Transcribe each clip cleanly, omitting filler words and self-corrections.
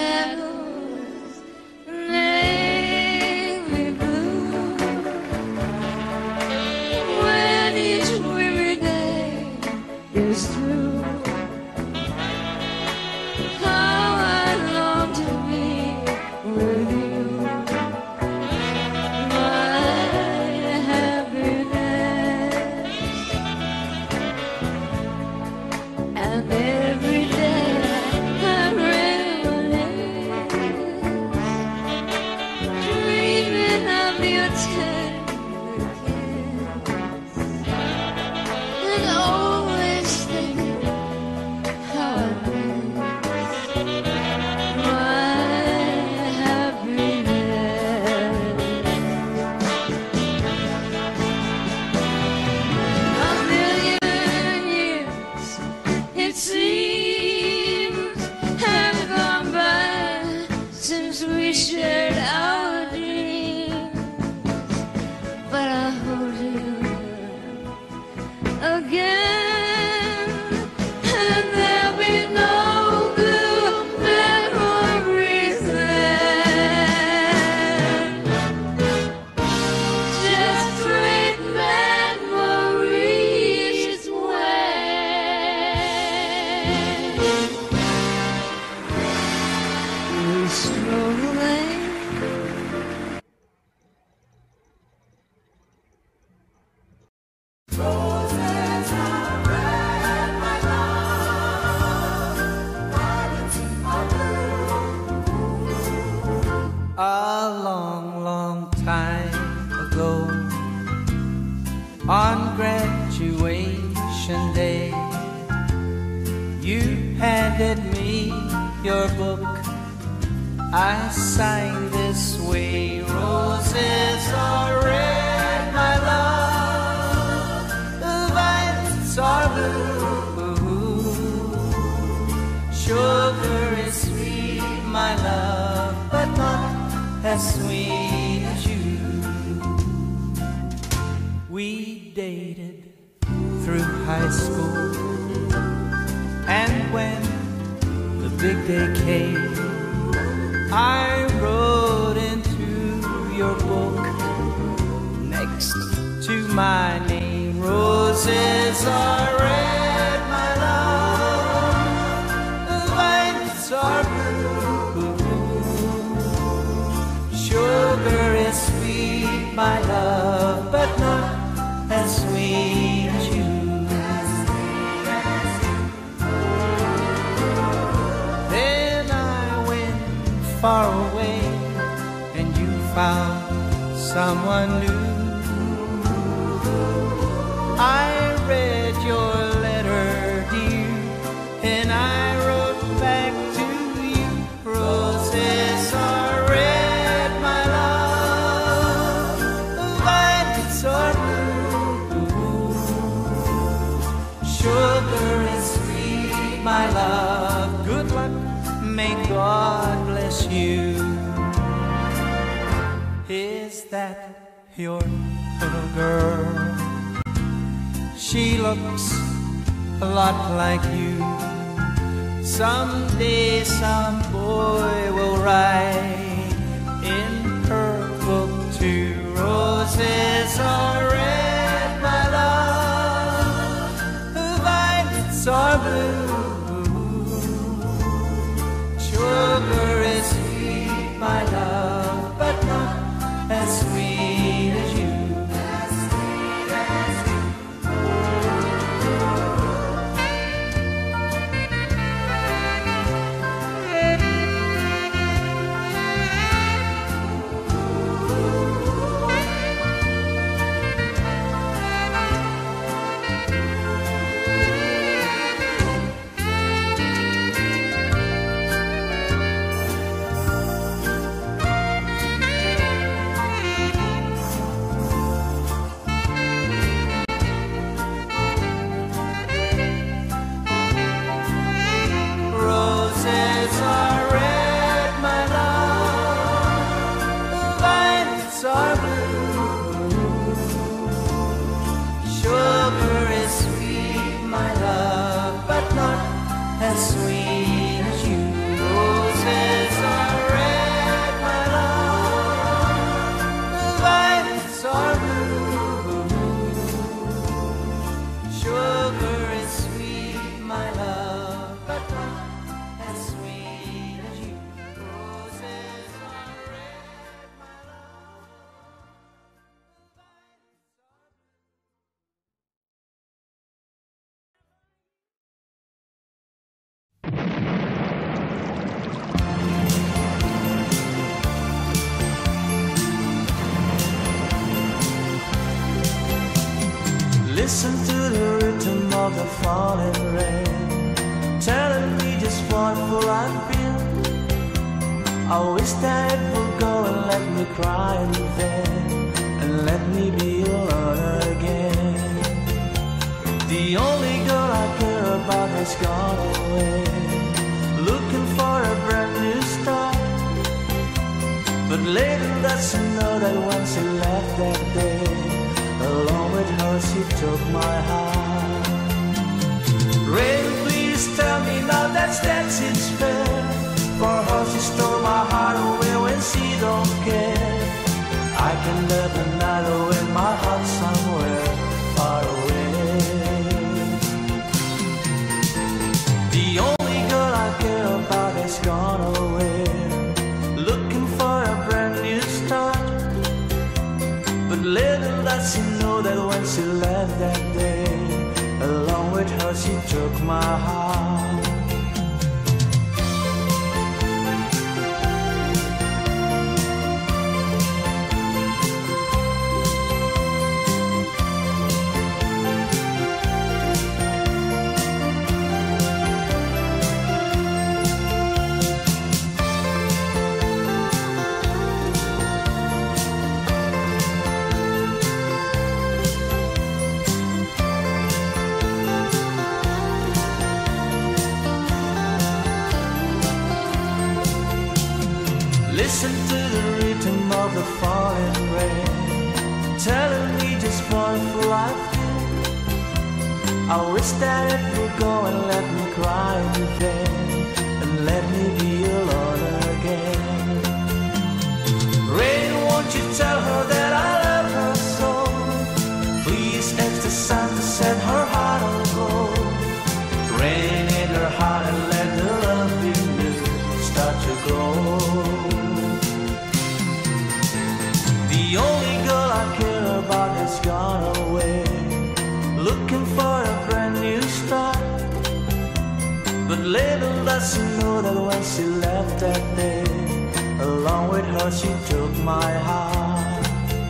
shadows navy blue. When each weary day is through, how I long to be with you, my happiness. And every day I reminisce, dreaming of your tender kiss, and always thinking how I miss my happiness. A million years, it seems, have gone by since we shared our dreams, but I hold you again, and there'll be no blue memories then, just great memories when we're strolling. Roses are red, my love, violets are blue. A long, long time ago, on graduation day, you handed me your book. I signed this way: roses are red, my love, the violets are blue. Sugar is sweet, my love, but not as sweet as you. We dated through high school, and when the big day came, I wrote into your book next to my name: roses are red, my love, the violets are blue. Sugar is sweet, my love, but not as sweet as you. Then I went far away, and you found someone new. I read your letter, dear, and I wrote back to you: roses are red, my love, the violets are blue. Sugar is sweet, my love, good luck, may God bless you. Is that your little girl? She looks a lot like you. Someday some boy will write in her book too: roses are red, my love, the violets are blue. Sugar is sweet, my love, but not as sweet as you. Listen to the rhythm of the falling rain, telling me just what full I've been. I wish that it would go and let me cry in vain, and let me be alone again. The only girl I care about has gone away, looking for a brand new start. But little does she know that when she left that day, along with her she took my heart. Rain, please tell me now that's it's fair. For her she stole my heart away when she don't care. I can live another in my heart somewhere far away. The only girl I care about has gone away, looking for a brand new start. But little does she know that when she left that day, along with her she took my heart. Listen to the rhythm of the falling rain, telling me just what full I've been. I wish that it would go and let me cry in vain, and let me be alone again. Rain, won't you tell her that I love her so? Please ask the sun to set her heart on gold. Rain in her heart and let the love in you start to grow. The only girl I care about has gone away, looking for a brand new start. But little does she know that when she left that day, along with her she took my heart.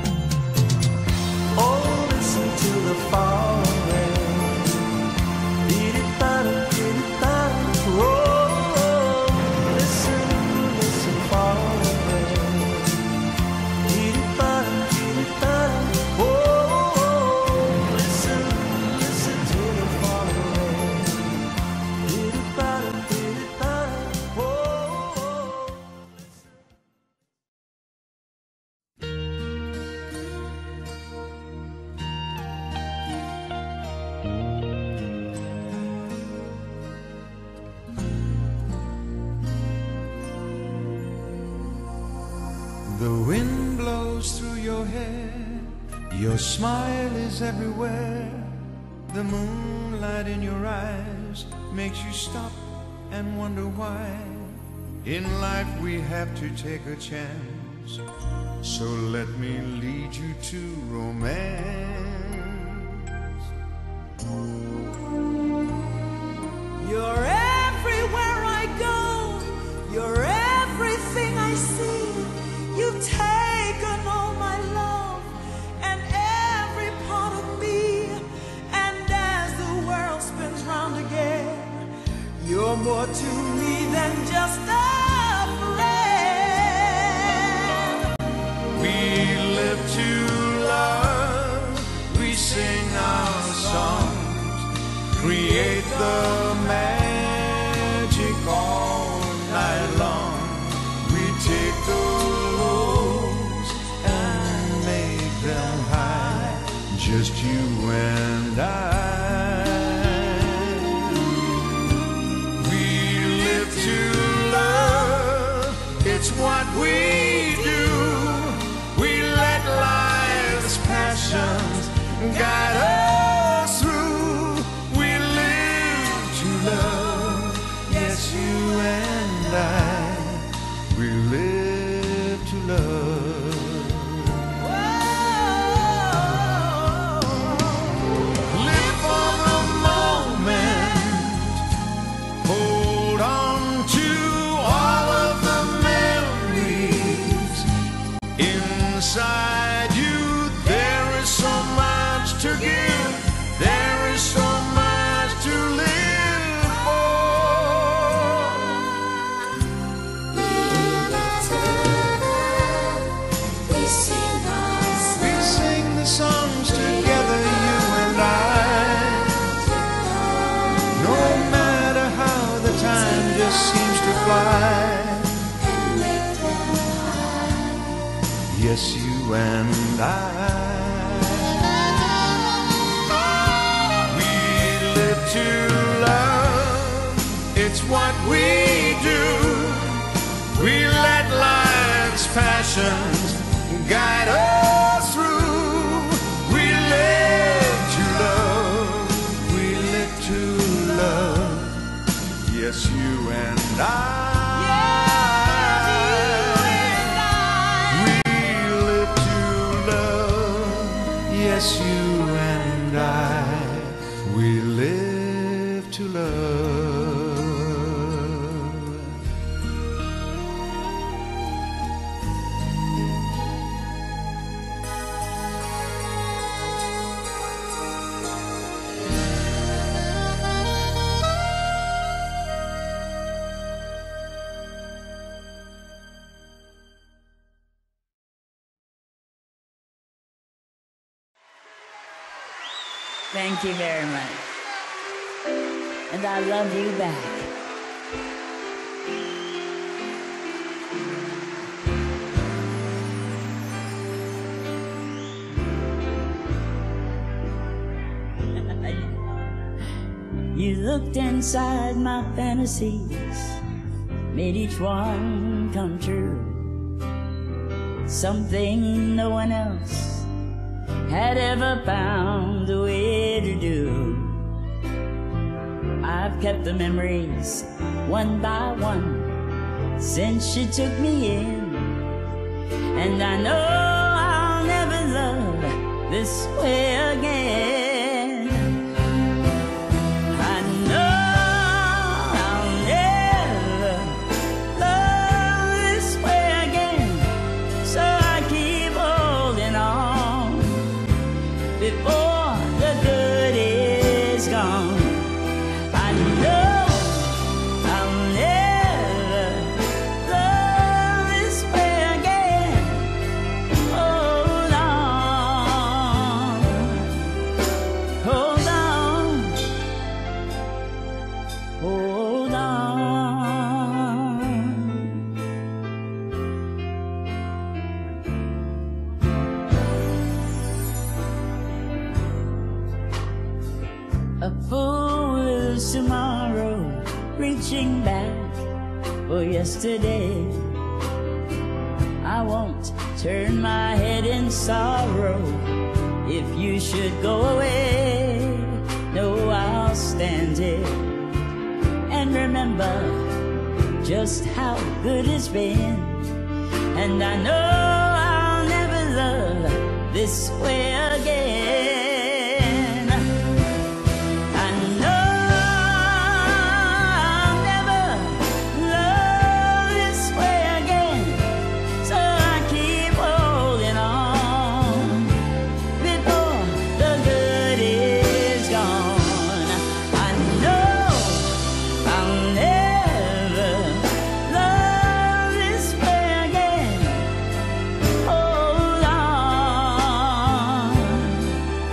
Oh, listen to the falling rain, dee-dee-ba-da, dee-dee-ba-da. Oh, listen, listen, falling rain, dee-dee-ba-da, dee-dee-ba-da. Oh, listen, listen to the falling rain, dee-dee-ba-da, dee-dee-ba-da. Oh, The wind blows through your hair, your smile is everywhere. The moonlight in your eyes makes you stop and wonder why. In life we have to take a chance, so let me lead you to romance. You're everywhere I go, you're everything I see. You've taken all my love and every part of me. And as the world spins round again, you're more to me than just a friend. We live to love, we sing our songs, create the magic all night long. We take the lows and make them high, just you and I. We live to love, it's what we do. We let life's passions guide us through. We live to love, yes, you and I. We live to love. Live for the moment, hold on to all of the memories. Inside you there is so Yes, you and we live to love. It's what we do. We let life's passions guide us through. We live to love. We live to love. Yes, you and I. Yes, you and I, we live to love. Thank you very much. And I love you back. You looked inside my fantasies, made each one come true. Something no one else had ever found a way to do. I've kept the memories one by one since you took me in, and I know I'll never love this way again. I know I'll never love this way again, so I keep holding on before the good is gone. I know I'll never love this way again. Hold on, hold on, hold on. A fool's tomorrow, reaching back for yesterday. I won't turn my head in sorrow if you should go away. No, I'll stand here and remember just how good it's been. And I know I'll never love this way again. I know I'll never love this way again, so I keep holding on before the good is gone. I know I'll never love this way again. Hold on,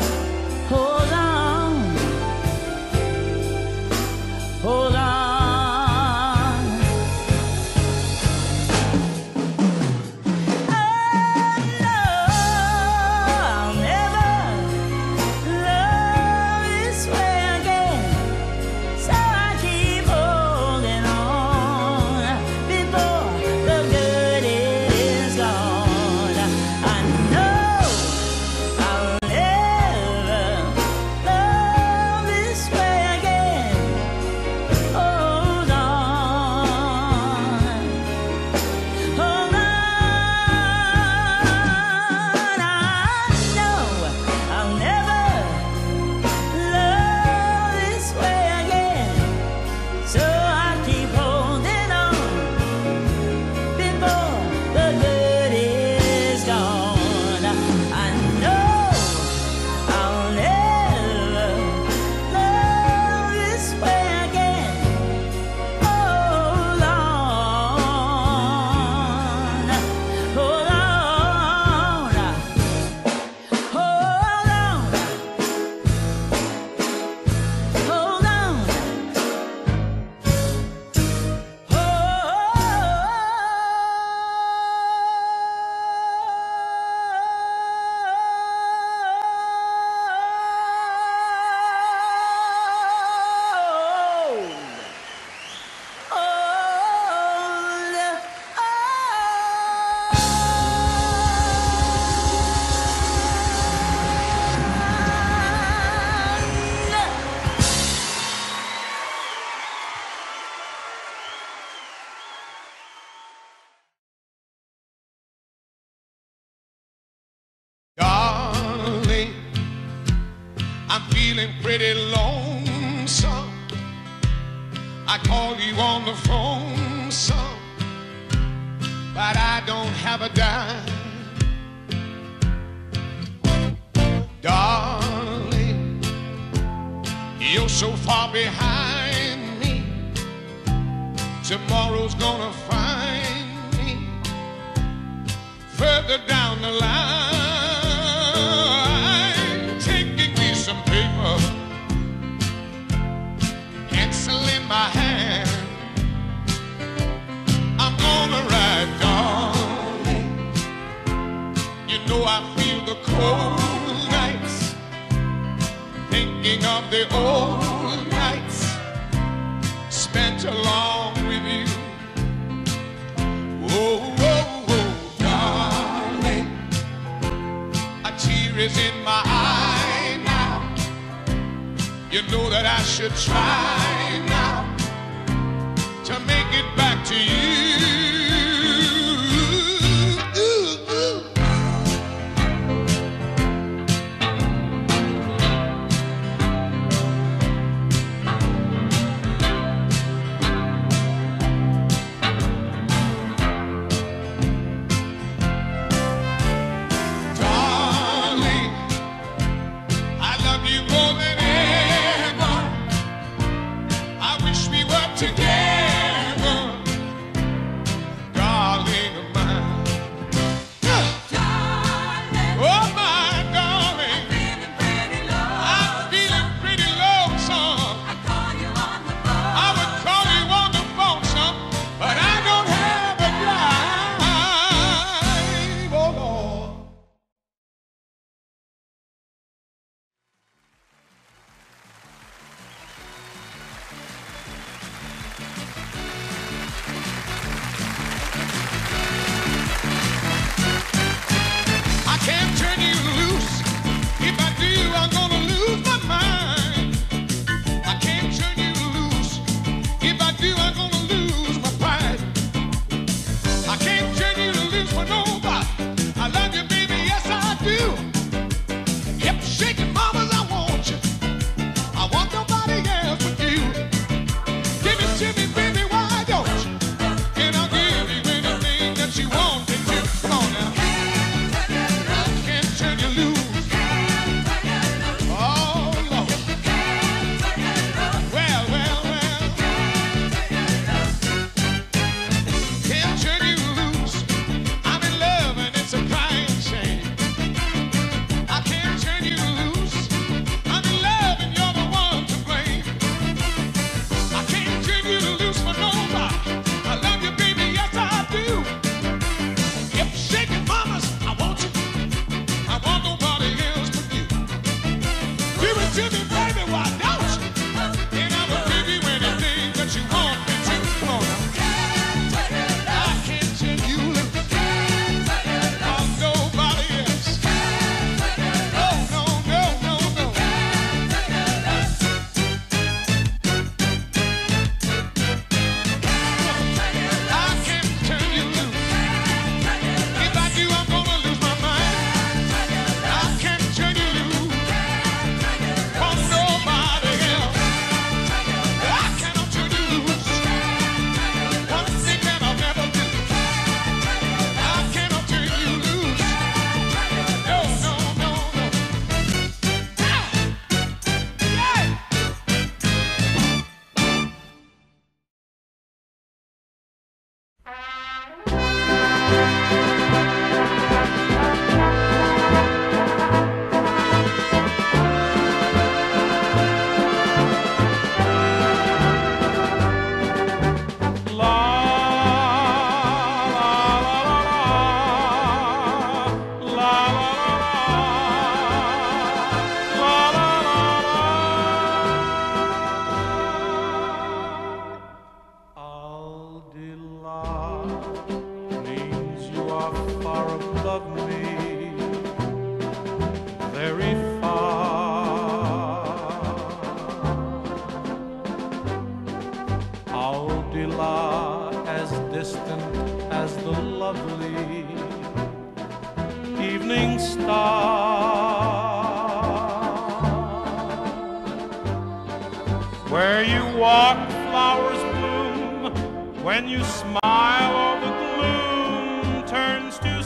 pretty lonesome. I call you on the phone some, but I don't have a dime. Darling, you're so far behind me. Tomorrow's gonna find me further down the line. Taking me some paper, pencil in my hand. I'm gonna write, darling. You know I feel the cold nights, thinking of the old nights spent along with you. Oh, oh, oh, darling, a tear is in my eye now. You know that I should try now to make it back to you. Evening star, walk, flowers bloom. When you smile, all the gloom turns to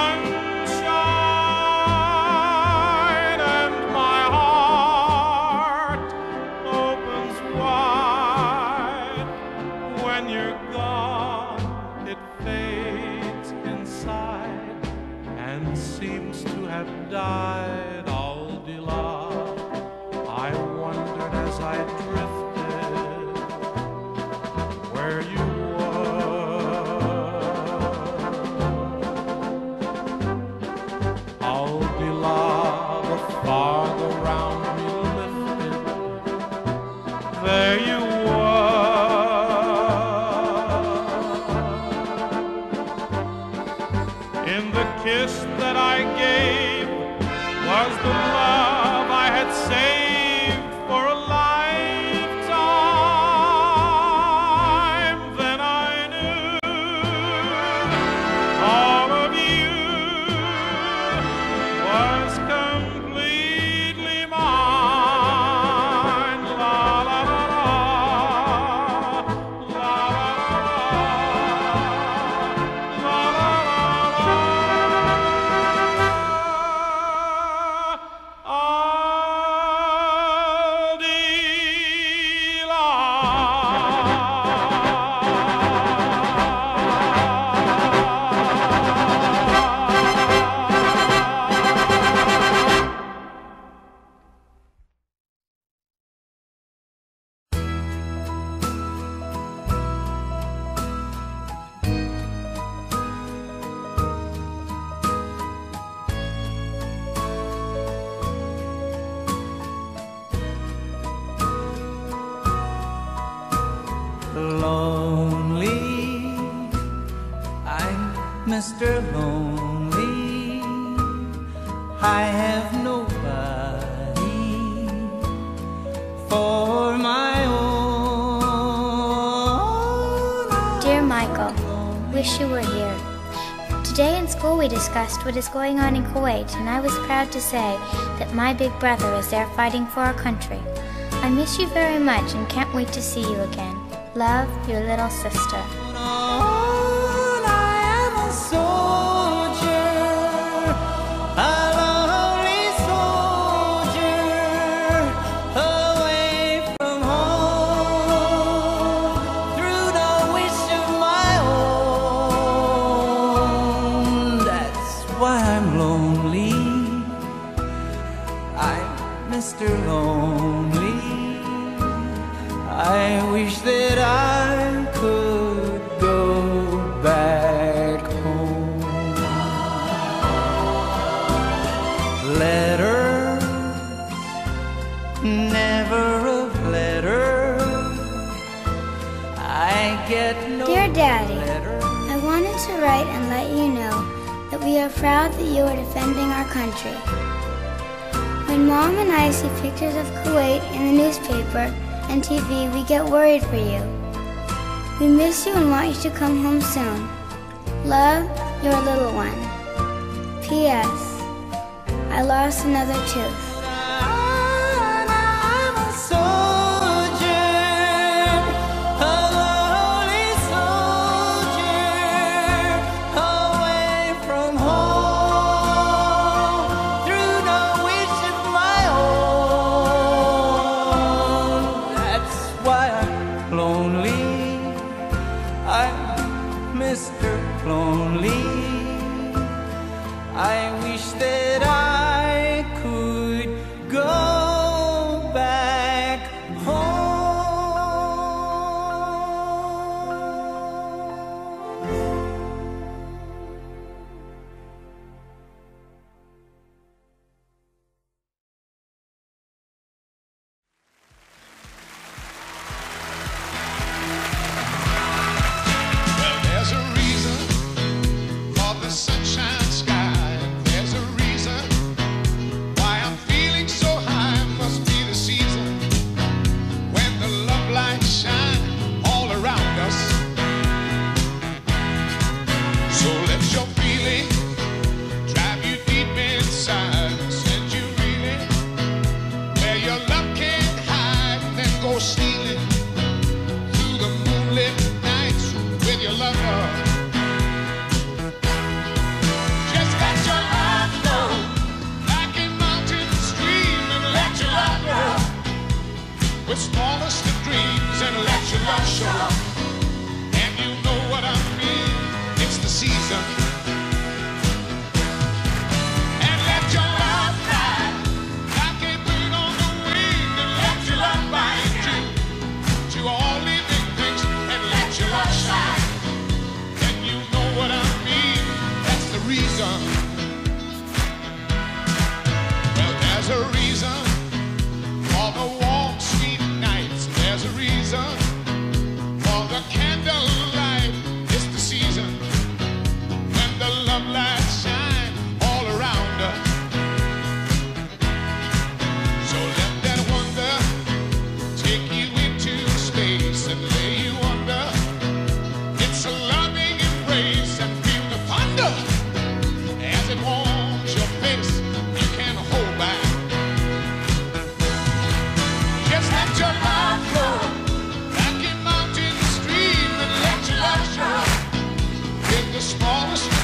sunshine, and my heart opens wide. When you're gone, it fades inside and seems to have died. Aldi love, I wondered as I drifted where you were. Aldi love, the fog around me lifted. There you were. In the kiss that I gave was the love I had saved for a lifetime. Then I knew all of you was completely mine. La la la la, la la la, la la la. Lonely, I'm Mr. Lonely. I have nobody for my own. Dear Michael, wish you were here. Today in school we discussed what is going on in Kuwait, and I was proud to say that my big brother is there fighting for our country. I miss you very much and can't wait to see you again. Love, your little sister. I am a soldier, a lonely soldier, away from home, through no wish of my own. That's why I'm lonely. I'm Mr. Lonely. I wish that I could go back home. Letters, never a letter. I get no Dear Daddy, letter. I wanted to write and let you know that we are proud that you are defending our country. When Mom and I see pictures of Kuwait in the newspaper and TV, we get worried for you. We miss you and want you to come home soon. Love, your little one. P.S. I lost another tooth. I'm a soldier, a lonely soldier, away from home, through no wish of my own. That's why I'm lonely. I'm Mr. Lonely. I wish that I could go back home. Well, there's a reason for the sunshine sky. There's a reason why I'm feeling so high. Must be the season when the love lights shine all around us. So let your feeling drive you deep inside. Send you reeling where your love can't hide. Then go stealing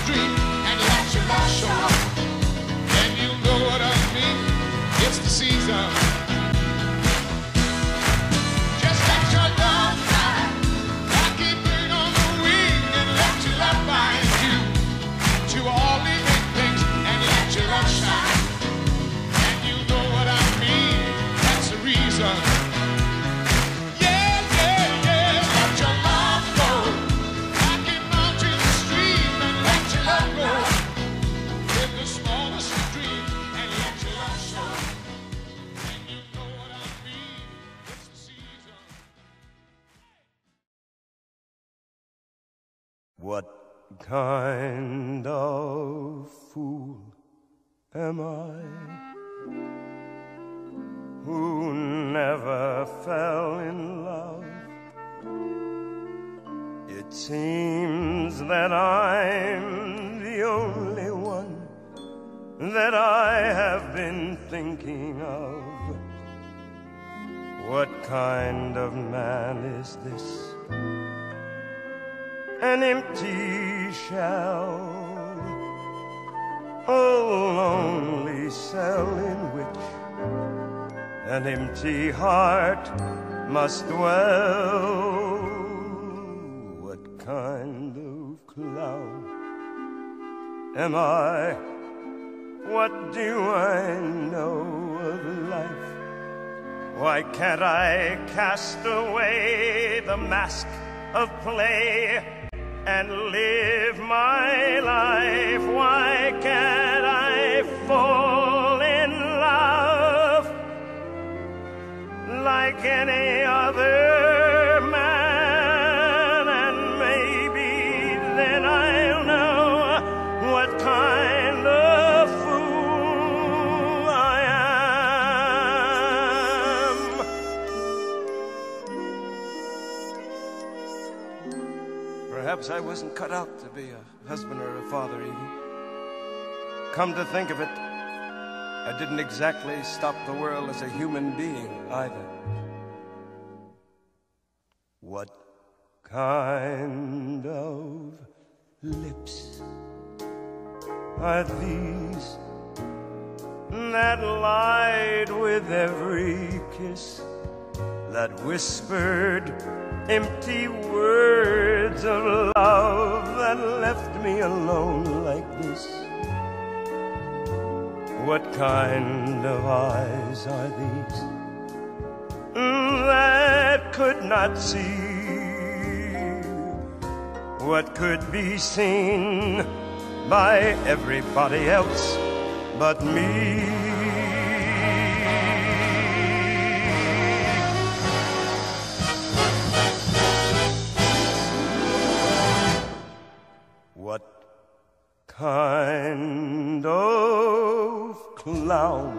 dream and let your love show. And you know what I mean, it's the season. Just let your love fly, like a bird on the wing, and let your love bind you to all living things and let your love shine. And you know what I mean, that's the reason. What kind of fool am I, who never fell in love? It seems that I'm the only one that I have been thinking of. What kind of man is this? An empty shell, a lonely cell in which an empty heart must dwell. What kind of clown am I? What do I know of life? Why can't I cast away the mask of play and live my life? Why can't I fall in love like any other man? And maybe then I'll know what kind of fool I am. Perhaps I wasn't cut out to be a husband or a father even. Come to think of it, I didn't exactly stop the world as a human being either. What kind of lips are these that lied with every kiss, that whispered empty words of love, that left me alone like this? What kind of eyes are these that could not see what could be seen by everybody else but me? What kind of clown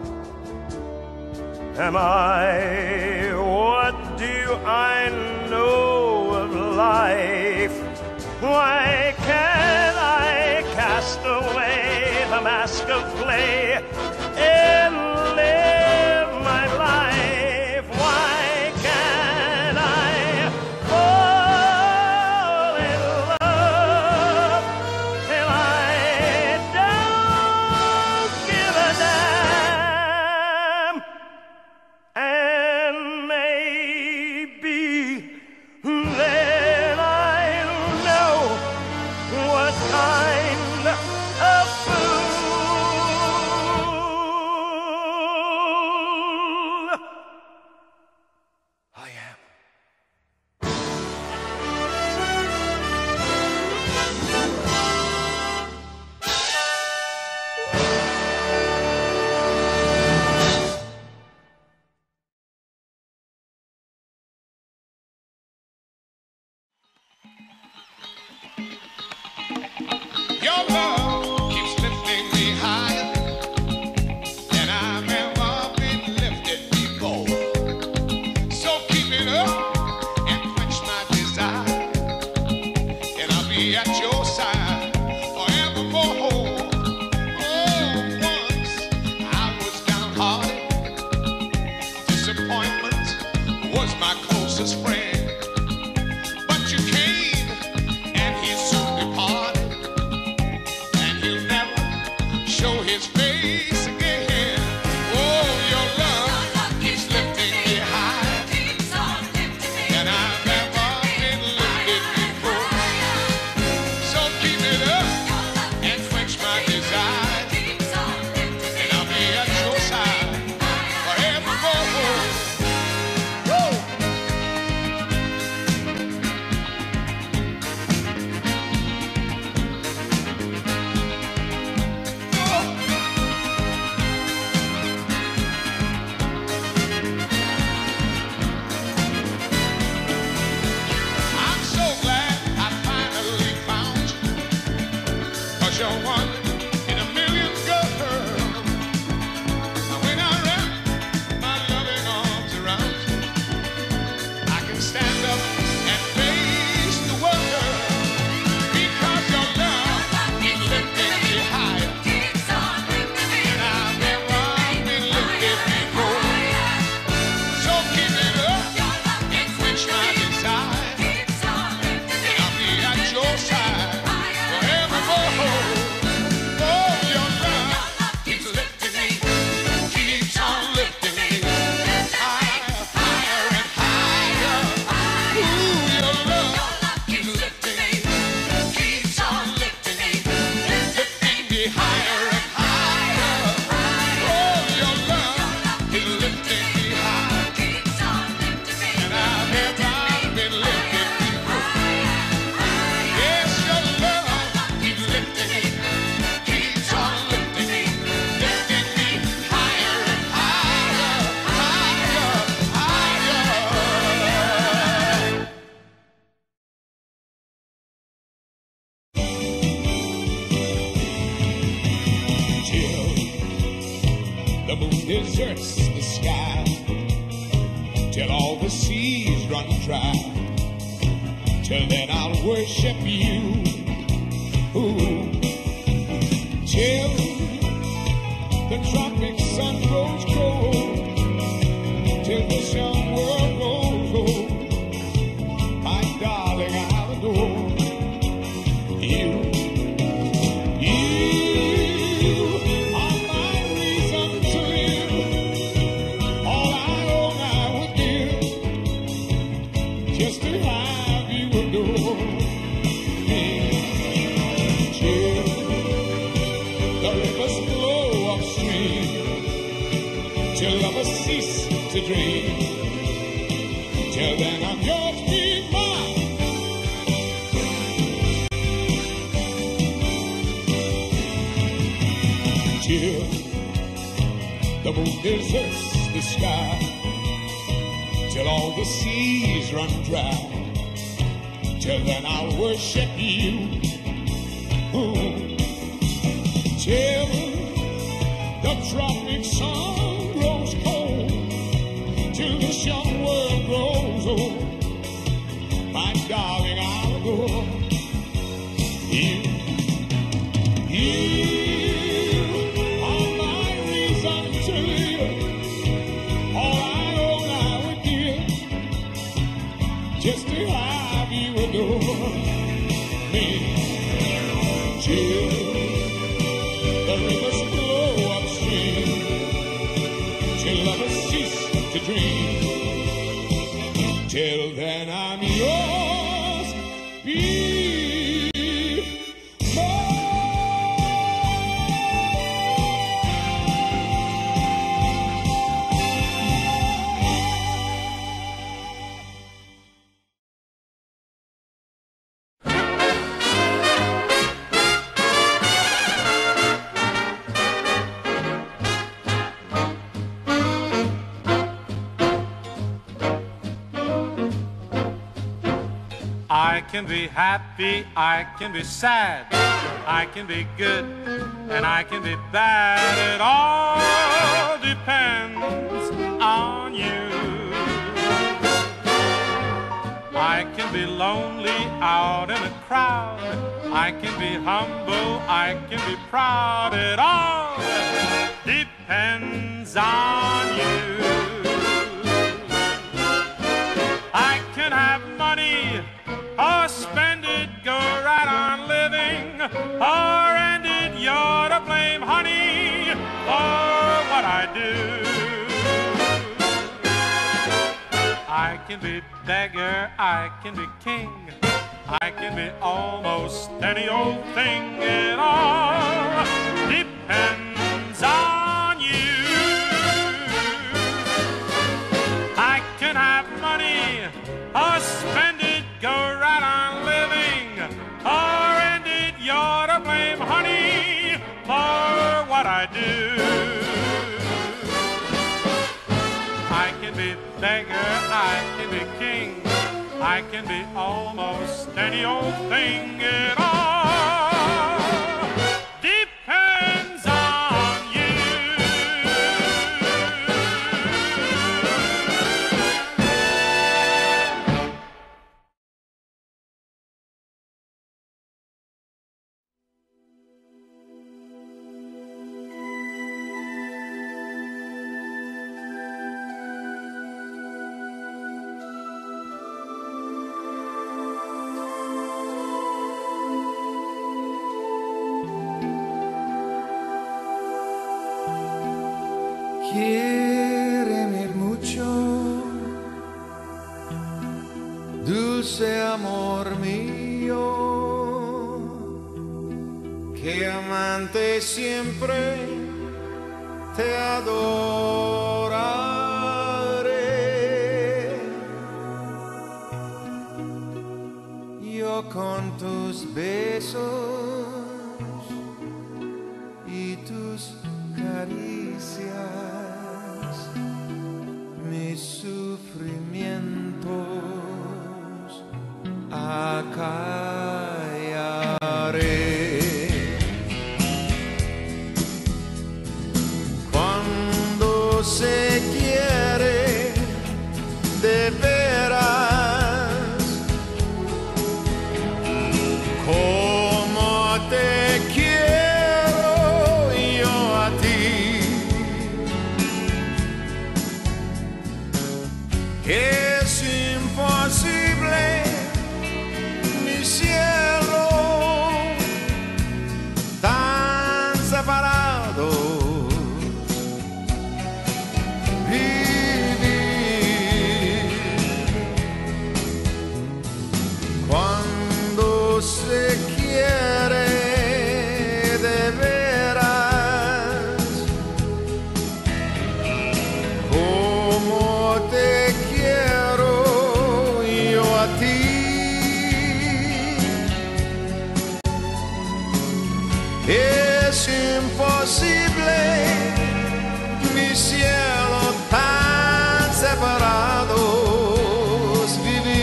am I? What do I know of life? Why can't I cast away the mask of clay and live my life? Why can't I fall in love till I don't give a damn? And maybe then I'll know what kind of fool his face again. Oh, your love keeps lifting me higher, and I've never been lifted before. So keep it up and quench my desire, and I'll be at your side forevermore. Woo! I'm so glad I finally found you, 'cause you're one in a million, girl. And when I wrap my loving arms around you, I can stand up and face the world, because your love keeps lifting me higher, and I've never been lifted before. So keep it up and quench my desire, and I'll be at your side forevermore. Oh, your love keeps lifting me, keeps on lifting me higher, higher and higher. Ooh, your love keeps lifting me, keeps on lifting me higher and higher. Oh, your love is lifting me high, and I've never been lifted before. Yes, your love keeps lifting me, keeps on lifting me higher and higher, higher, higher. Till the moon deserts the sky, till all the seas run dry, till then I'll worship you. Ooh. Till the tropic sun grows cold, till this young world grows old, my darling, I'll adore you. You are my reason to live. All I own I would give, just to have you adore me. Till the rivers flow upstream, till lovers cease to dream, till then I'm yours, be mine. Till the moon deserts the sky, till all the seas run dry, till then I'll worship you. Ooh. Till the tropic sun grows cold, till this young world grows old, my darling, I'll adore you. You are my reason to live. All I own I would give, just to have you adore me. Till the rivers flow upstream, till lovers cease to dream, till then I'm yours, be I can be happy, I can be sad, I can be good, and I can be bad. It all depends on you. I can be lonely out in a crowd, I can be humble, I can be proud. It all depends on you. I can have money or spend it, go right on living, or end it, you're to blame, honey. for what I do. I can be beggar, I can be king, I can be almost any old thing. It all depends on you. I can have money or spend it, go right on living, or end it. You're to blame, honey, for what I do. I can be beggar, I can be king, I can be almost any old thing. It all depends on you. Quiéreme mucho, dulce amor mío, que amante siempre te adoraré. Yo con tus besos y tus caricias mis sufrimientos acallaré. Cuando se quiere de veras, como te quiero yo a ti, es imposible, mi cielo, tan separados vivir. Cuando se quiere de veras, como te quiero yo a ti, es imposible, mi cielo, tan separados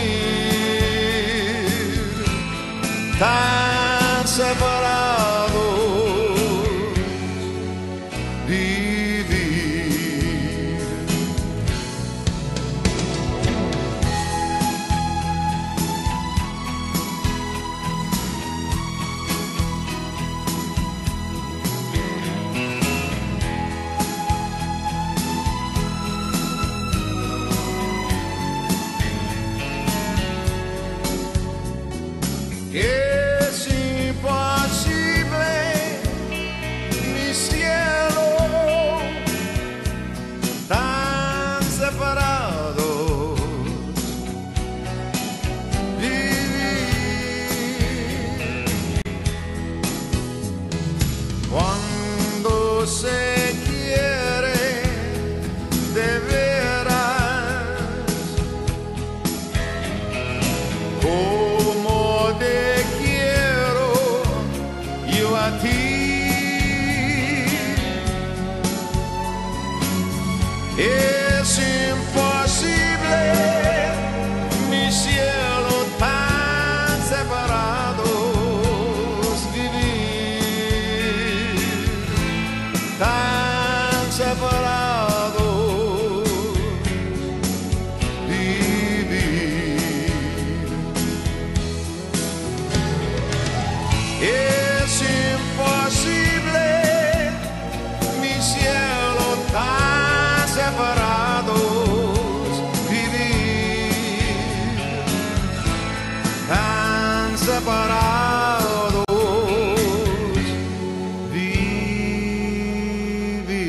vivir, tan separados vivir. Es imposible, mi cielo, tan separados vivir. Cuando se quiere de veras, como te quiero yo a ti, es imposible, mi cielo, tan separados vivir, tan separados vivir. Es imposible, mi cielo, tan separados vivir, tan separados vivir.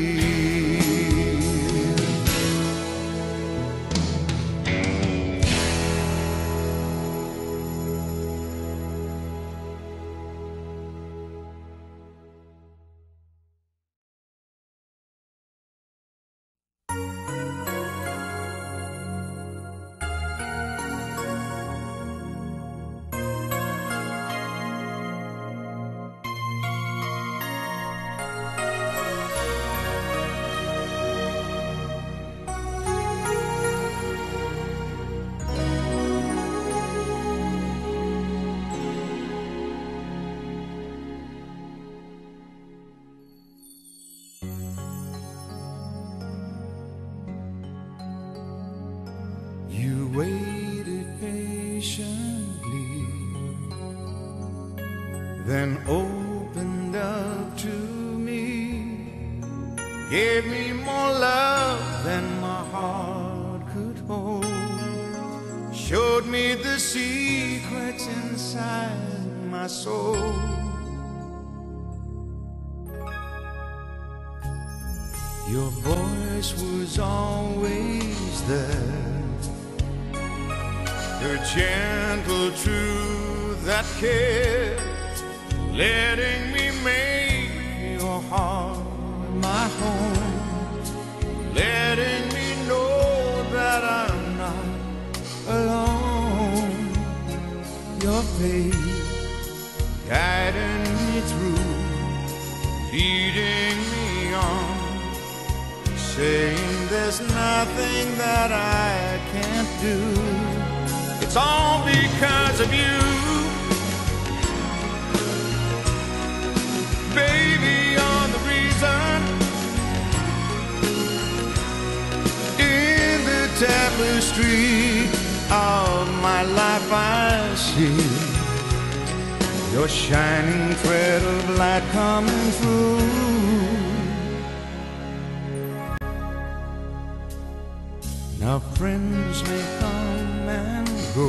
waited patiently, then opened up to me, gave me more love than my heart could hold, showed me the secrets inside my soul. Your voice was always there, the gentle truth that cared, letting me make your heart my home, letting me know that I'm not alone. Your faith guiding me through, leading me on, saying there's nothing that I can't do. It's all because of you. Baby, you're the reason. In the tapestry of my life I see your shining thread of light coming through. Now friends may come and go,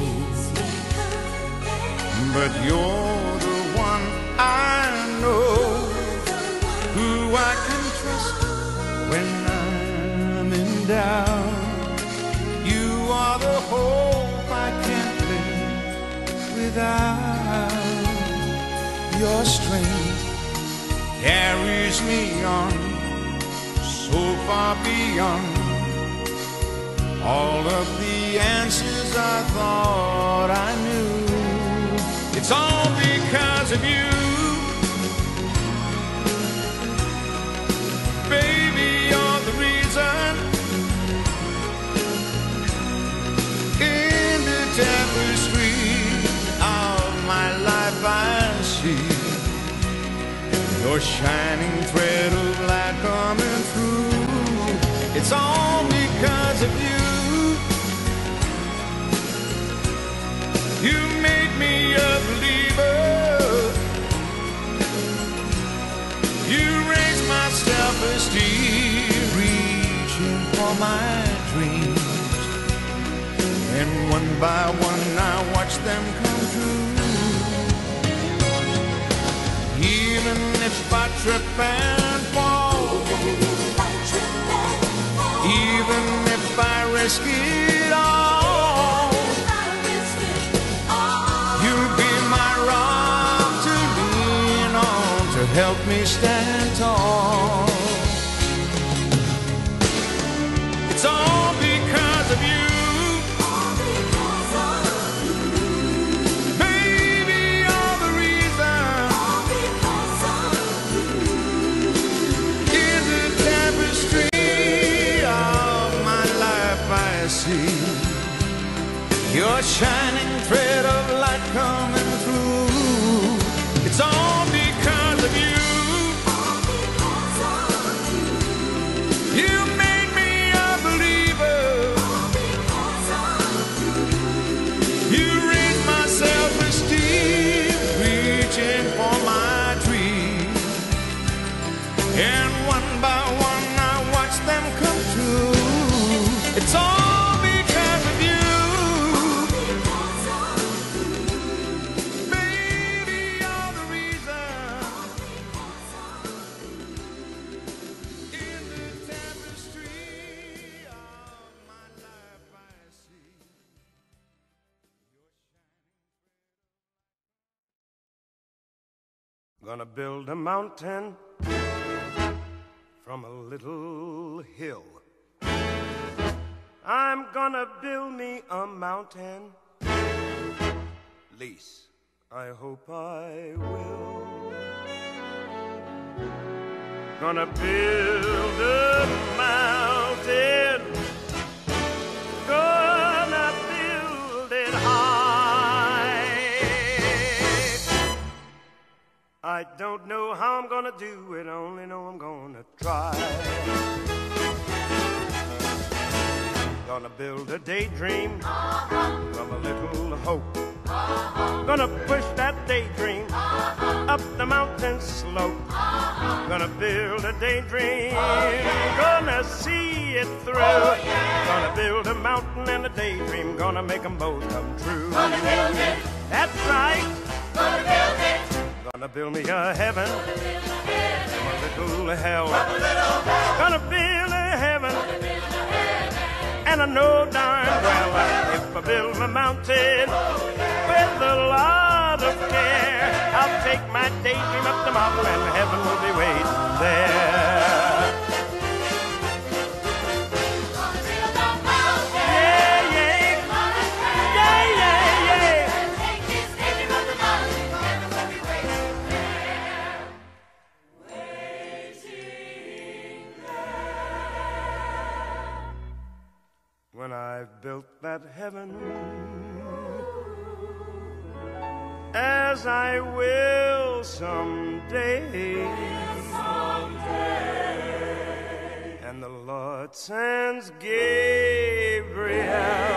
but you're the one I know, who I can trust when I'm in doubt. You are the hope I can't live without. Your strength carries me on, so far beyond all of the answers I thought I knew. It's all because of you. Baby, you're the reason. In the tapestry of my life I see your shining thread of light coming through. It's all because of you. You made me a believer. You raised my self-esteem, reaching for my dreams, and one by one I watched them come true. Even if I trip and fall, even if I risk it all, you'll be my rock to lean on, to help me stand tall. It's all because of you. Baby, you're the reason. In the tapestry of my life I see your shining thread of light coming through. It's all because of you. You made me a believer. You raised my self-esteem, reaching for my dreams, and one by one I watched them come true. It's all because of you. Baby, you're the reason. In the tapestry of my life I see. Gonna build a mountain from a little hill. I'm gonna build me a mountain. Least I hope I will. Gonna build a mountain. Gonna build it high. I don't know how I'm gonna do it, I only know I'm gonna try. Gonna build a daydream from a little hope. Gonna push that daydream up the mountain slope. Gonna build a daydream, gonna see it through. Gonna build a mountain and a daydream, gonna make them both come true. Gonna build it. That's right. Gonna build it. Gonna build me a heaven from a little hell. From a little hell. Gonna build a heaven. Gonna build a heaven. And I know darn well if I build my mountain with a lot of care, I'll take my daydream up the mountain and heaven will be waiting there. Gonna build a mountain. Yeah, yeah. Yeah, yeah, yeah. Take this daydream up the mountain, heaven will be waiting there. Waiting there. When I've built that heaven, as I will someday, and the Lord sends Gabriel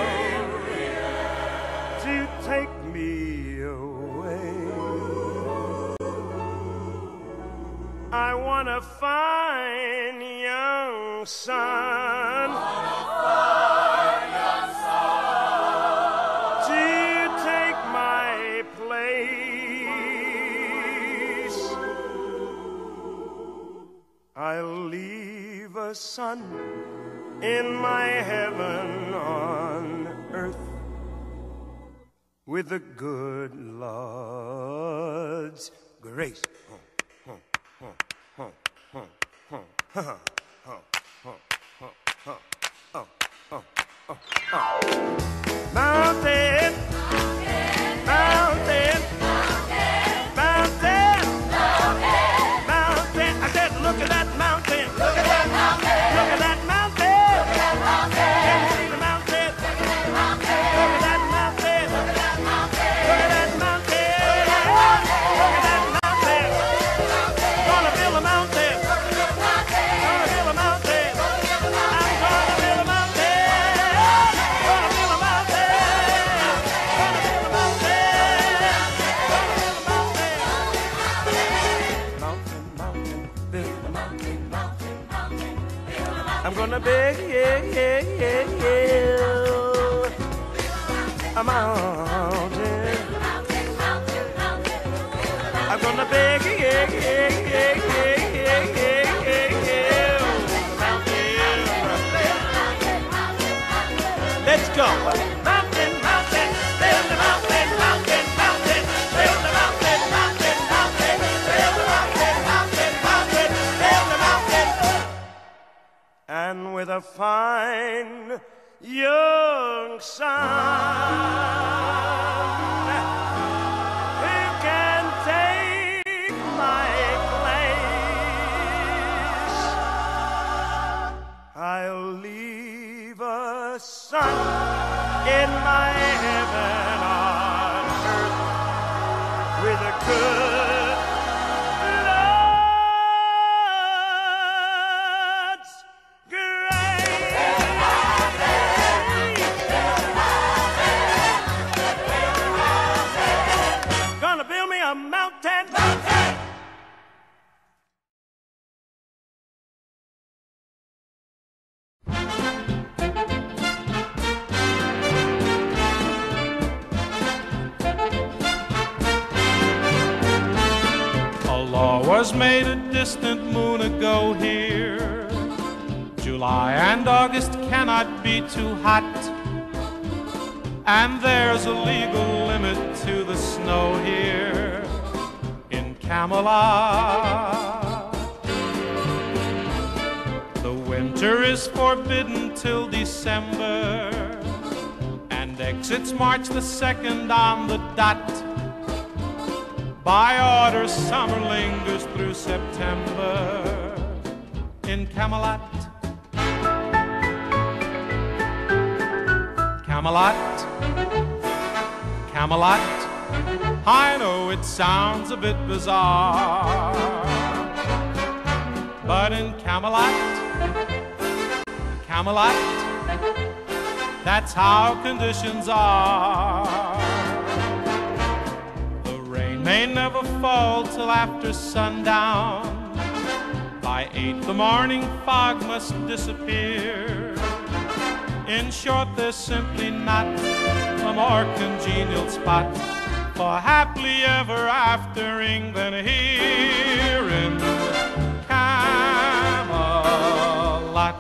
to take me away, I want a fine young son to take my place. I'll leave a son in my heaven on earth with the good Lord's grace. Mountain, mountain, mountain, mountain. I said, look at that mountain. Look at that mountain. Look at that mountain. Look at that mountain. Can you see the mountain? Look at that mountain. Look at that mountain. Look at that mountain. Look at that mountain. Look at that mountain. Gonna build a mountain. Gonna build a mountain. I'm gonna build a mountain. Gonna build a mountain. Gonna build a mountain. Mountain, mountain, build a mountain. I'm gonna build a mountain. I'm gonna beg, let's go. Mountain, mountain, build a mountain, mountain, mountain, build a mountain, mountain, mountain, build a mountain, mountain, mountain, build a mountain. And with a fine young son who can take my place, I'll leave a son in my heaven on earth with a good Lord's grace. Gonna build me a mountain. Was made a distant moon ago here. July and August cannot be too hot, and there's a legal limit to the snow here in Camelot. The winter is forbidden till December, and exits March the 2nd on the dot. By order, summer lingers through September in Camelot. Camelot, Camelot. I know it sounds a bit bizarre, but in Camelot, Camelot, That's how conditions are. The rain may never fall till after sundown. By 8 the morning fog must disappear. In short, there's simply not a more congenial spot for happily ever aftering than here in Camelot.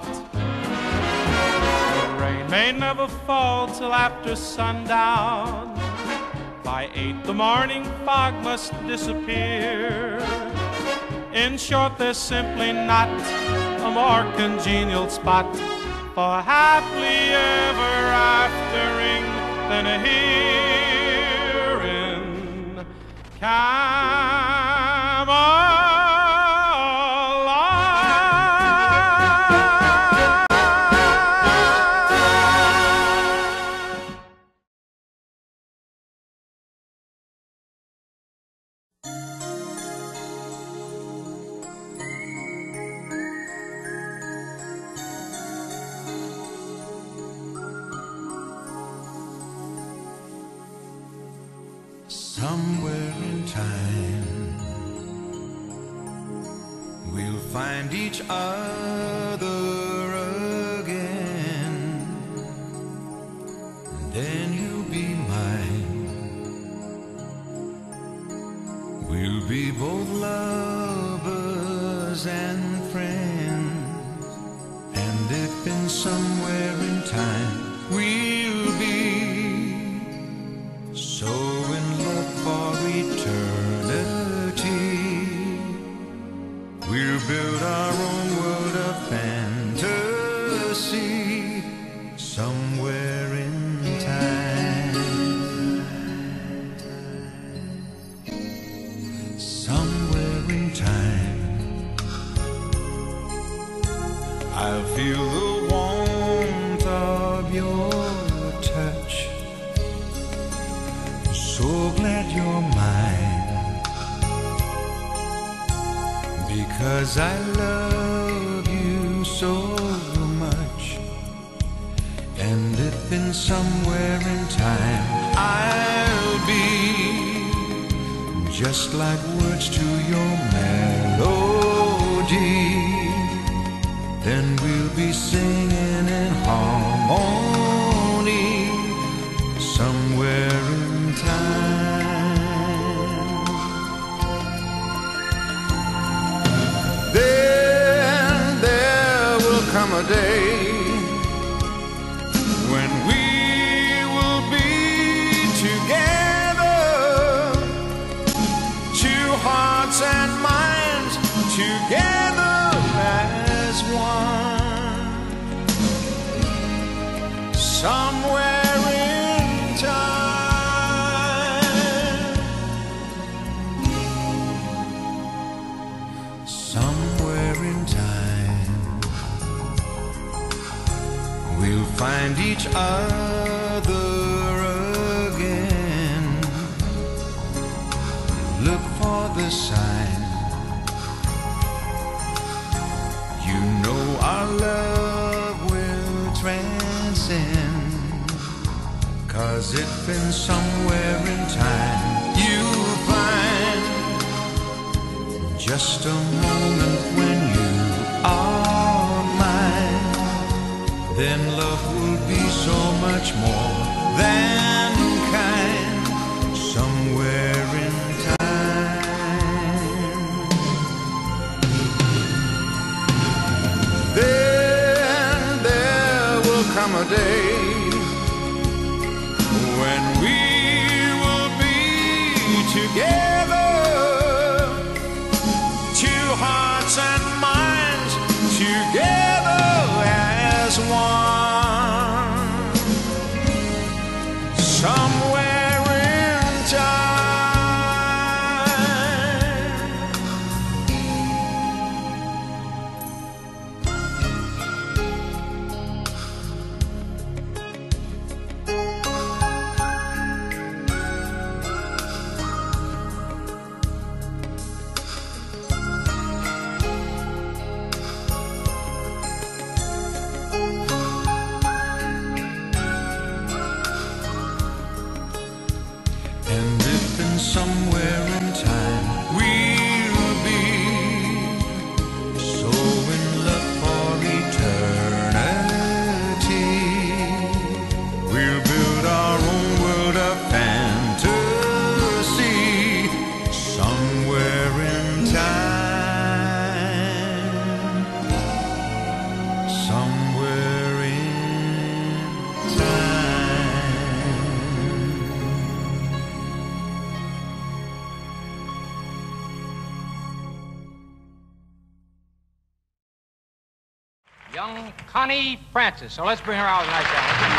The rain may never fall till after sundown. By 8 the morning fog must disappear. In short, there's simply not a more congenial spot for happily ever aftering than here in Camelot. Somewhere in time we'll find each other again. Then you'll be mine. We'll be both lovers and friends. And if in somewhere in time we'll be so in love for eternity, we'll build our own world of fantasy somewhere in time. Somewhere in time I'll feel the warmth of your touch. So glad you're mine, because I love you so much. And if in somewhere in time I'll be just like words to your melody, then we'll be singing in harmony somewhere in time. Then there will come a day when we will be together, two hearts and minds together as one, somewhere in time. Somewhere in time we'll find each other again. Look for the sign. You know our love will transcend, 'cause if in somewhere in time you'll find just a moment when you are mine, then love will be so much more than kind somewhere in time. Then there will come a day when we will be together, two hearts and minds together as one, somewhere in time. young Connie Francis. So let's bring her out tonight,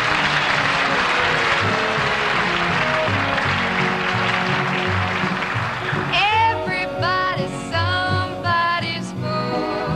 Everybody's somebody's fool.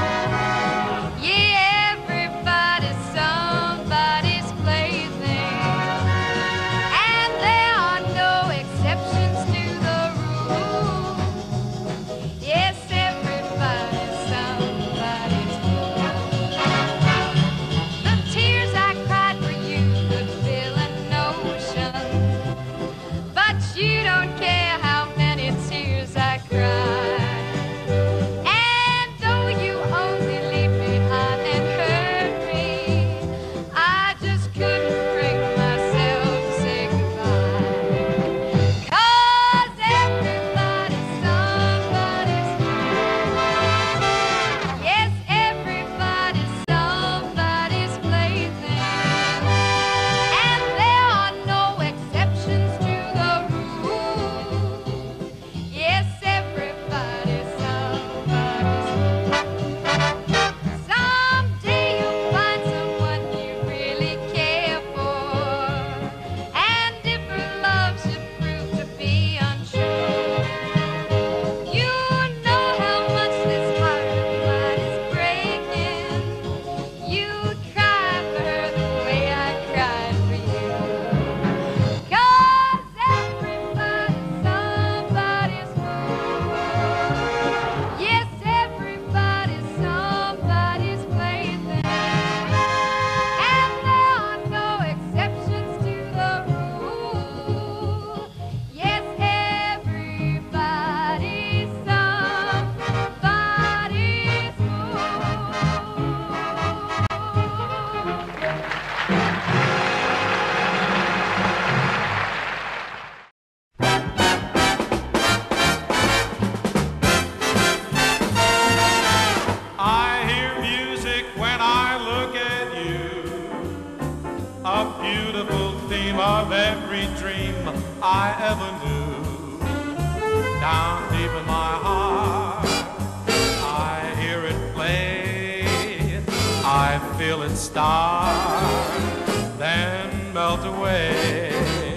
Yeah, everybody's somebody's plaything. And there are no exceptions to the rule. Yes, everybody's somebody's fool. The tears I cried for you could fill an ocean, but you don't care how many tears I cried. And though you only leave behind and hurt me, I just couldn't bring myself to say goodbye. 'Cause everybody's somebody's fool. Yes, everybody's somebody's plaything. And there are no exceptions to the rule. Yes, everybody's somebody's fool. Someday you'll find someone you really care for. And if her love should prove to be untrue, you know how much this heart of mine is breaking. You'd cry for her the way I cried for you. 'Cause everybody's somebody's fool. Yes, everybody's somebody's plaything. And there are no exceptions to the rule. Yes, everybody's somebody's I hear music when I look at you, a beautiful theme of every dream I ever knew. Down deep in my heart, I hear it play. I feel it start, then melt away.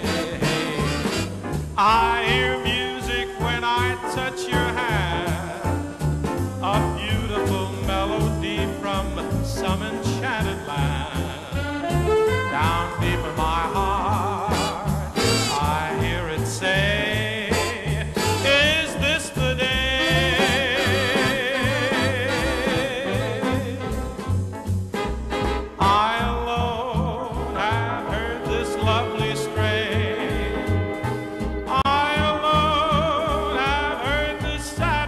I hear music when I touch your hand, a beautiful melody from some enchanted land. Down deep in my heart, I hear it say, is this the day? I alone have heard this lovely strain. I alone have heard this sad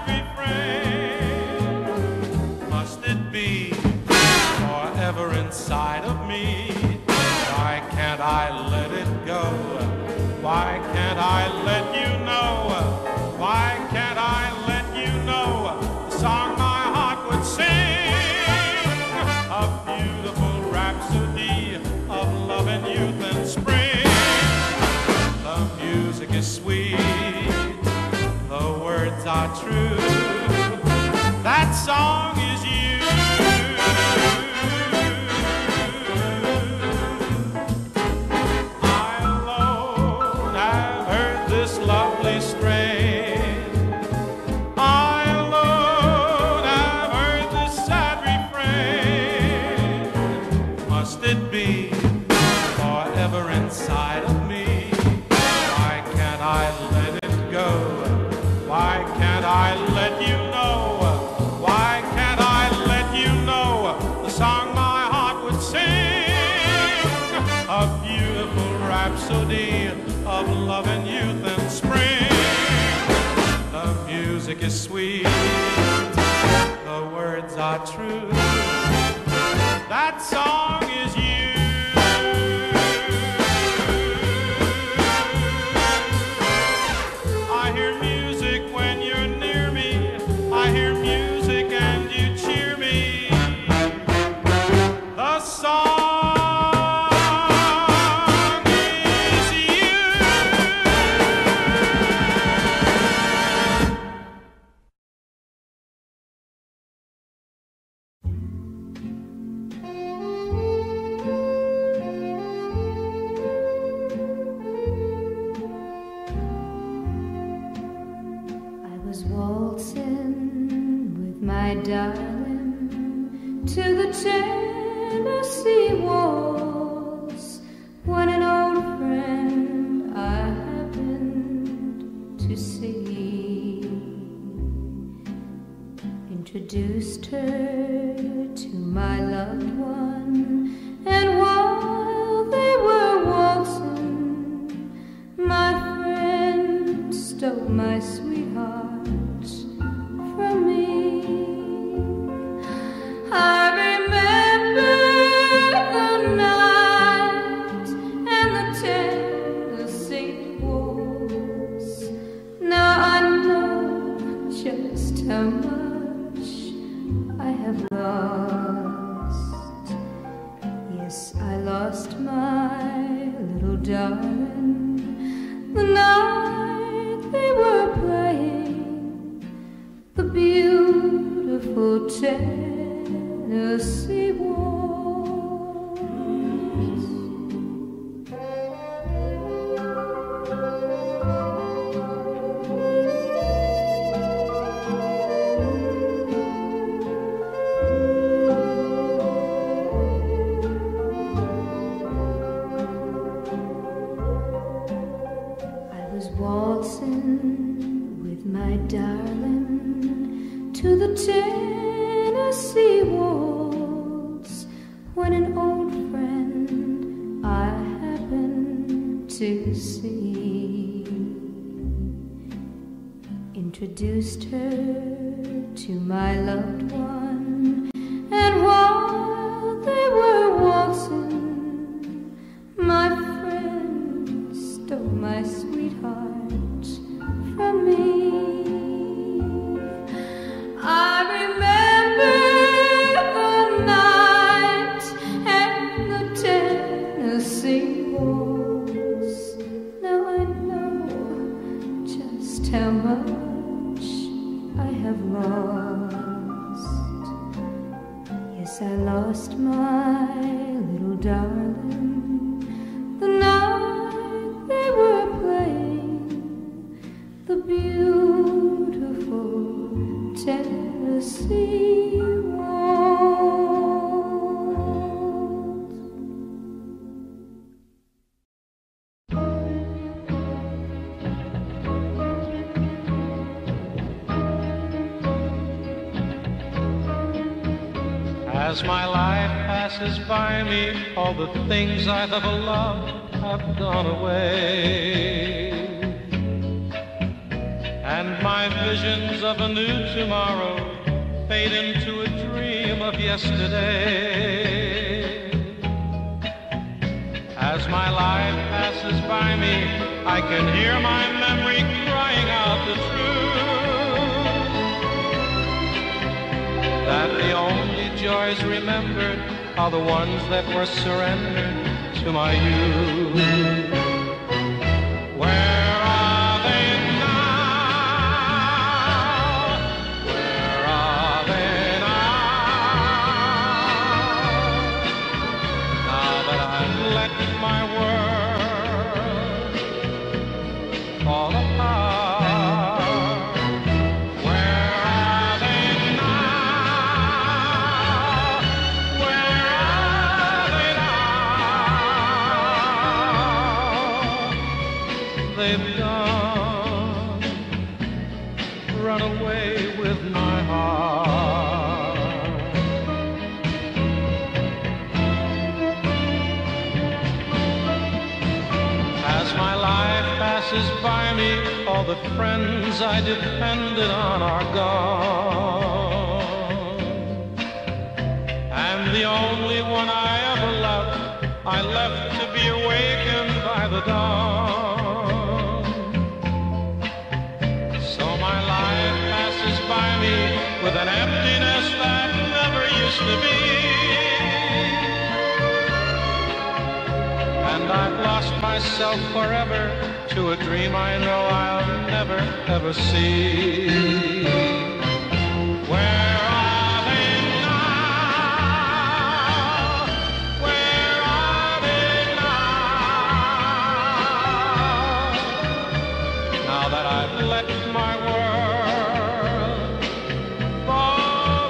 refrain. Must it be forever inside of me? Why can't I let it go? Why can't I let you know? Why can't I let you know the song my heart would sing? A beautiful rhapsody of love and youth and spring. The music is sweet, the words are true. That song is you. I alone have heard this love my darling to the Tennessee waltz when an old friend I happened to see introduced her to my loved one, and while they were waltzing, my friend stole my sweetheart from me. I remember the night and the Tennessee waltz. Now I know just how much I have lost. Yes, I lost my little darling the night they were playing the beautiful Tennessee waltz. I was waltzing with my darling to the Tennessee waltz when an old friend I happened to see introduced her to my loved one, and while they were waltzing, my friend stole my sweetheart from me. I remember the night and the Tennessee waltz. Now I know just how much I have lost. Yes, I lost my little darling the night they were playing the beautiful Tennessee waltz. As my life passes by me, all the things I've ever loved have gone away. And my visions of a new tomorrow fade into a dream of yesterday. As my life passes by me, I can hear my memory crying out the truth, that the only joys remembered are the ones that were surrendered to my youth. Where are they now? Where are they now? Now that I've let my world fall apart. Where are they now? Where are they now? They've gone, run away with my heart. As my life passes by me, all the friends I depended on are gone, and the only one I ever loved I left to be awakened by the dawn. So my life passes by me with an emptiness that never used to be, and I've lost myself forever to a dream I know I'll never ever see. Where are they now? Where are they now? Now that I've let my world fall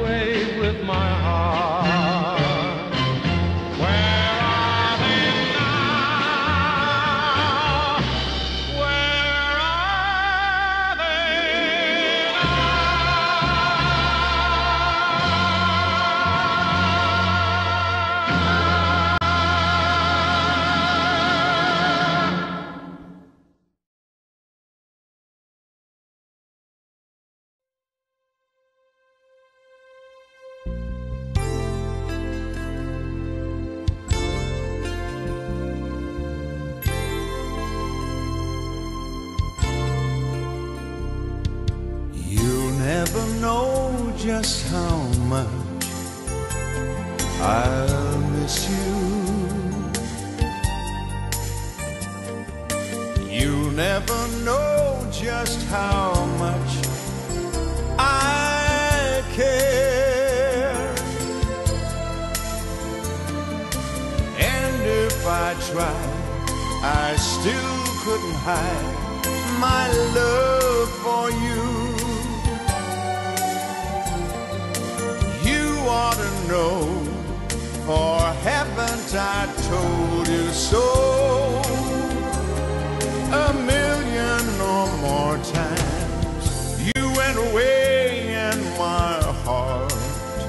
away with my heart. Where are they now? Where are they You'll never know just how much I'll miss you. You'll never know just how much I care. And if I tried, I still couldn't hide my love for you. You ought to know, for haven't I told you so? A million or more times you went away and my heart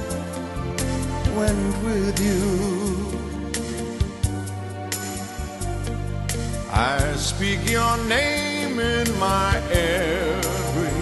went with you. I speak your name in my every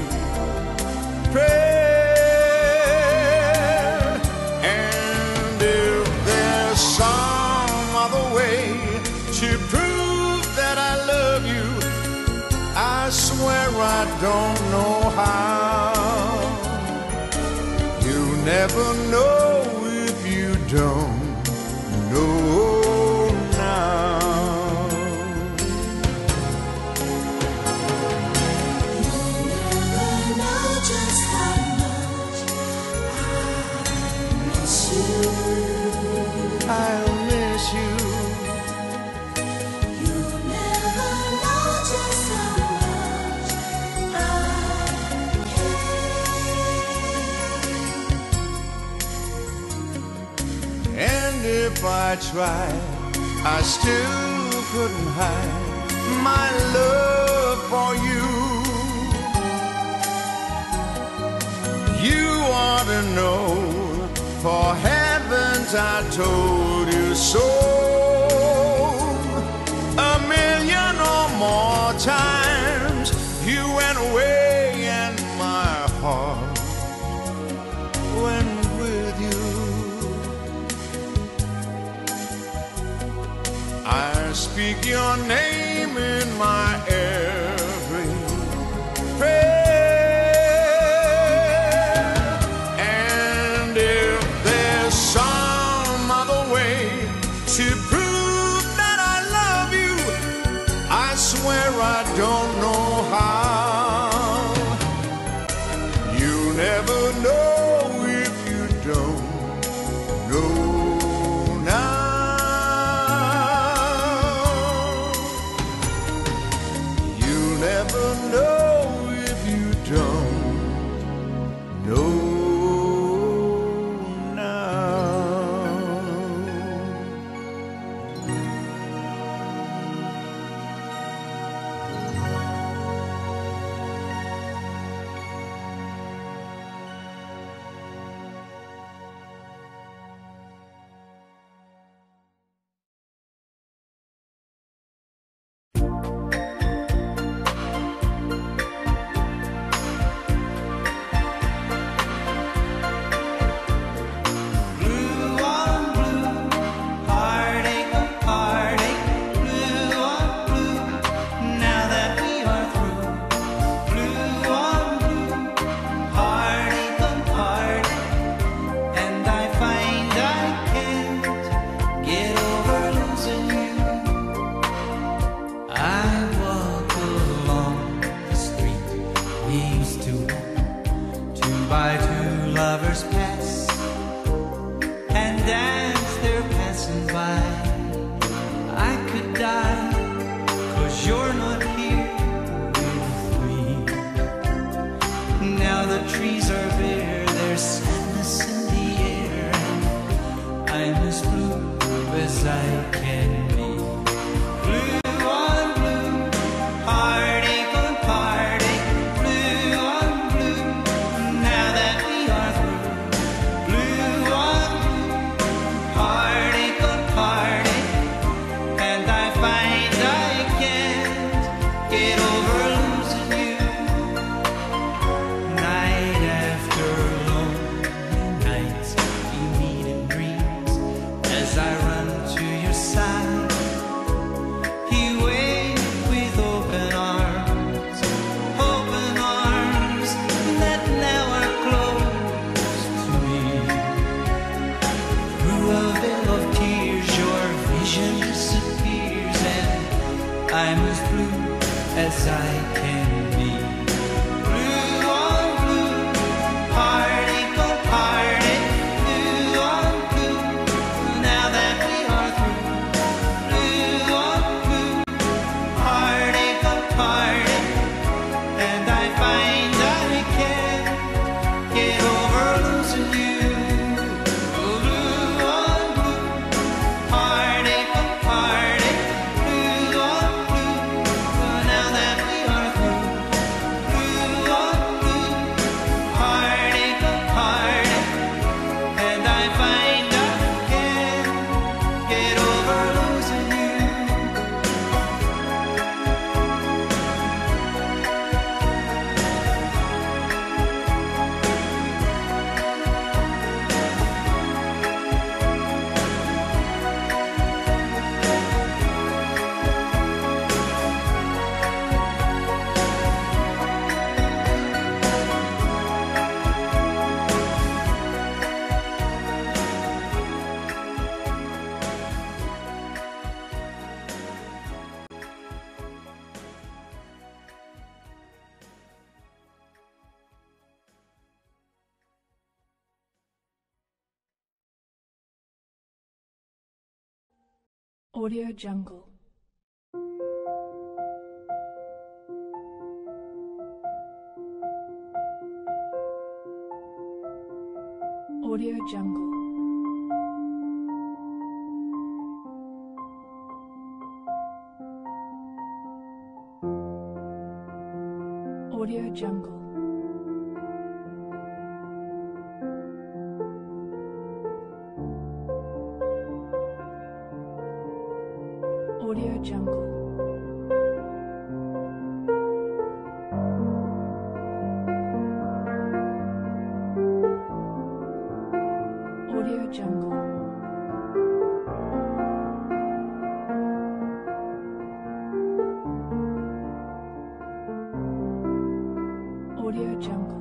prayer. And if there's some other way to prove that I love you, I swear I don't know how. You'll never know if you don't know now. I'll miss you. You'll never know just how much I care. And if I tried, I still couldn't hide my love for you. You ought to know, for haven't I told you so? A million or more times you went away and my heart went with you. I speak your name in my every prayer. To prove that I love you, I swear I don't know how. You'll never know if you don't know now. You'll never know if you don't know. trees are bare, their sadness happiness in the air, and I'm as blue as I can be. Blue on blue, heartache on heartache, blue on blue, now that we are through. Blue on blue, heartache on heartache, and I find I can't get over losing you. Night after lonely nights, we meet in dreams as I run to your side. You wait with open arms that now are close to me. Through a veil of tears, your vision disappears, and I'm as blue as I can be. Blue on blue, heartache on heartache, blue on blue, now that we are through. Blue on blue, heartache on heartache, and I find I can't get over losing you. Oh, blue on blue, heartache on heartache, blue on blue, now that we are through. Blue on blue, heartache on heartache, and I find I can't get over losing you. Audio Jungle. Audio Jungle. Audio Jungle. Audio Jungle. Audio Jungle. Audio Jungle.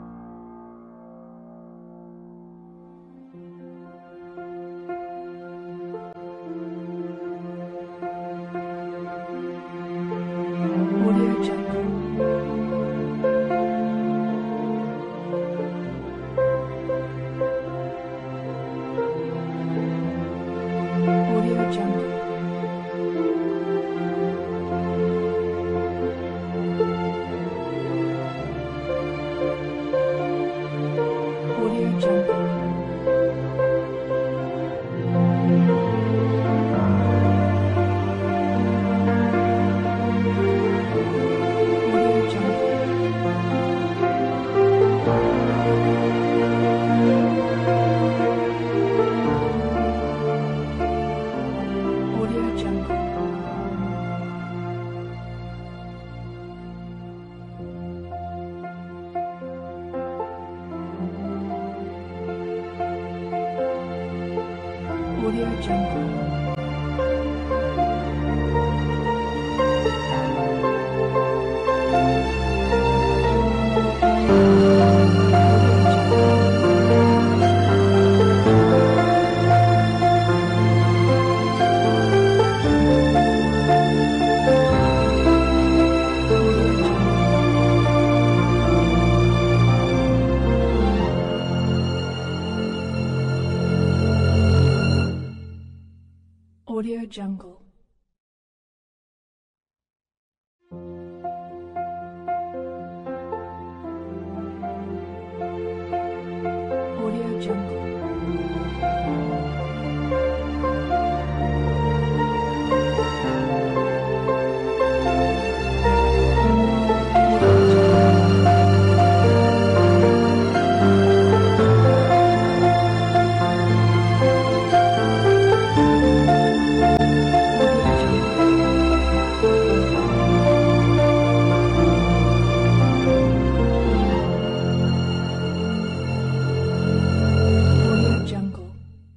Audio Jungle. Audio Jungle. Audio Jungle. Audio Jungle. Audio Jungle. Audio Jungle. Audio Jungle. Audio Jungle.